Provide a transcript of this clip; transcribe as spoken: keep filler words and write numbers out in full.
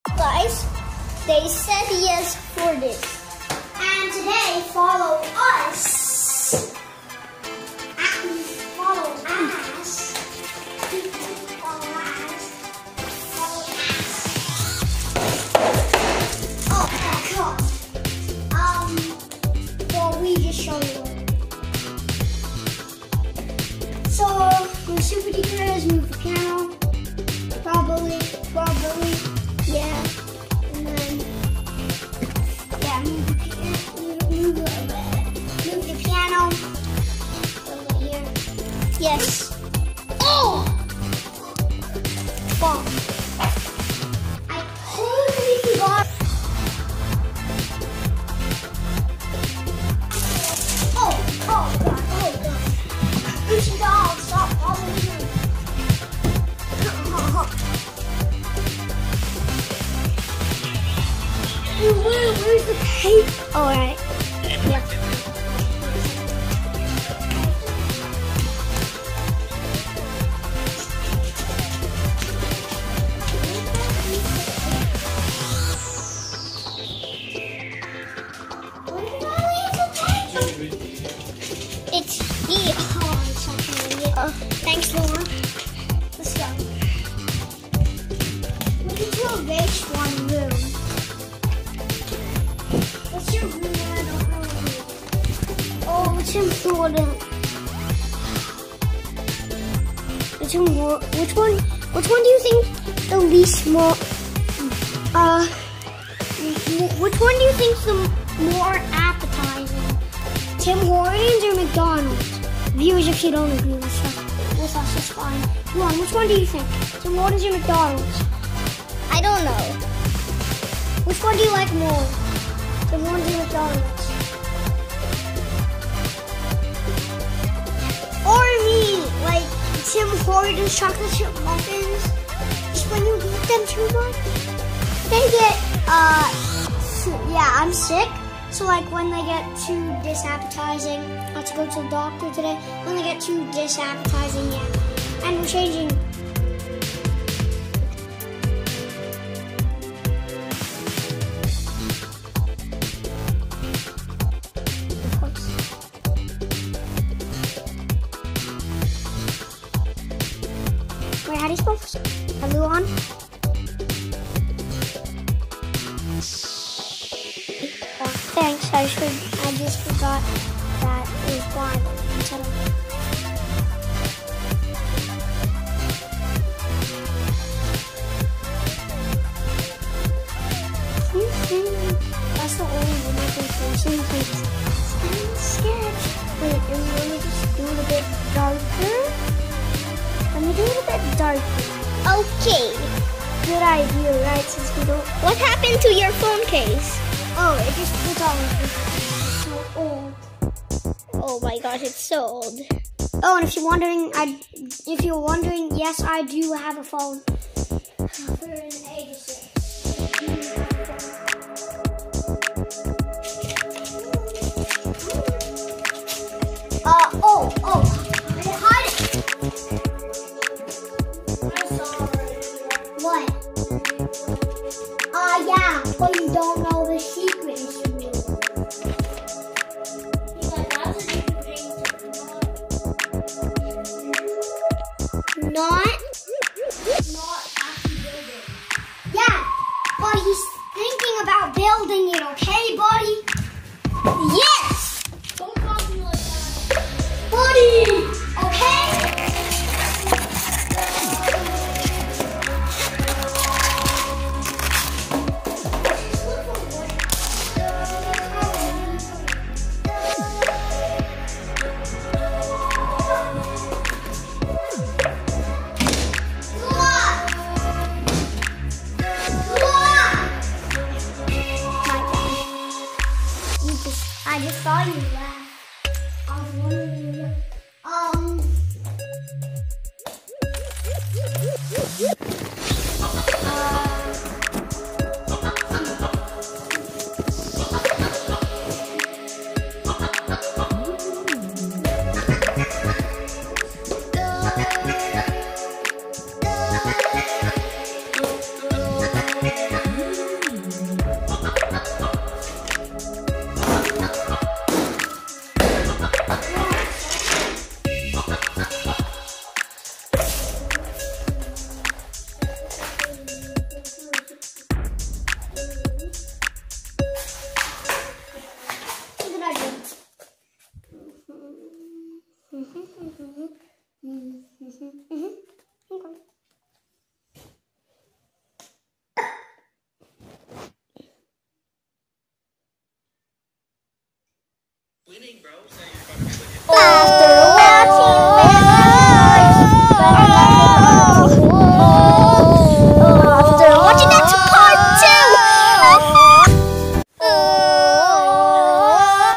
Guys, they said yes for this. And today, follow us. And follow us. Follow us. Follow us. Oh my god. Um, well, we just show you it. So, when Super Declares move the piano, probably, probably, yeah. And then, yeah, move the piano, move, move, move the piano over here. Yes. Oh! Bomb. I totally forgot. Oh, oh god, oh god. Lucy dog, stop following me. Where, where's the tape? Oh, alright. Yeah. It's here. Oh, I'm such an idiot. Uh, thanks, Laura. Let's go. Look into a very strong room. What's your room? I don't know. Oh, it's important. It's important. Which one? Which one do you think the least more? Uh, which one do you think's the more appetizing? Tim Hortons or McDonald's? Viewers, if you don't agree with us, with us, it's fine. Come on, which one do you think? Tim Hortons or McDonald's? I don't know. Which one do you like more? Tim Hortons or McDonald's? Or me, like Tim Hortons chocolate chip muffins. Just when you eat them too much, they get, uh, yeah, I'm sick. So like when they get too disappetizing, I have to go to the doctor today. When they get too disappetizing, yeah. And we're changing. Of course. Wait, how do you spell this? Hello on? Thanks, I should, I just forgot that it was blind instead of... That's the only one I can see. I'm scared. Wait, and let me just do it a bit darker. Let me do it a bit darker. Okay. Good idea, right? Since we don't... What happened to your phone case? Oh, it just pulled out. It's so old. Oh my gosh, it's so old. Oh, and if you're wondering, I, if you're wondering, yes, I do have a phone. For an age six. Uh oh, oh, hide it. I saw it. What? Uh, yeah, but you don't know the secret is for you. He's like, that's a secret thing to not. Not actually build it. Yeah, but he's thinking about building it, okay, buddy? Yes! Don't talk to me like that. Buddy! Okay? I just saw you.